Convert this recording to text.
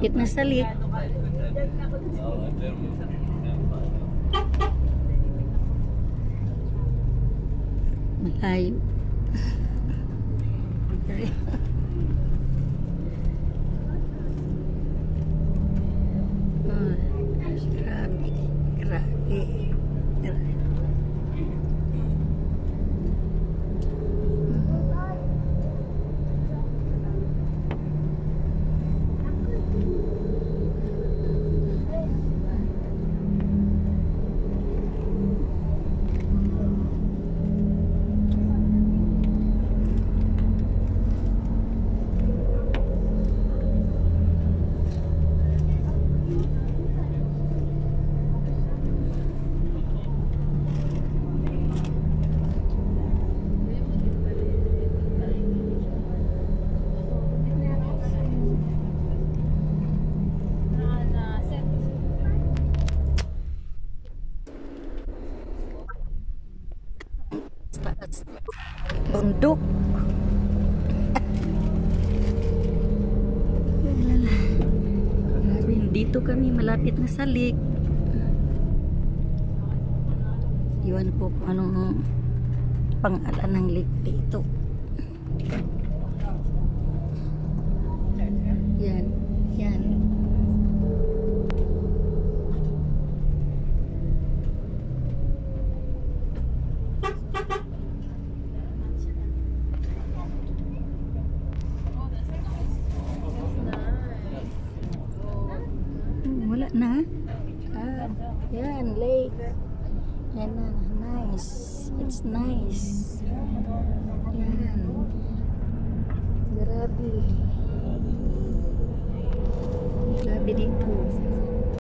malapit na sa lake. Malayo. Grabe. Grabe. Bundok. Dito kami malapit na sa lake. Iwan ko kung anong pangalan ng lake dito. Yan. Yan. Wala na. Yan, lake. Yan na, nice. It's nice. Yan. Grabe.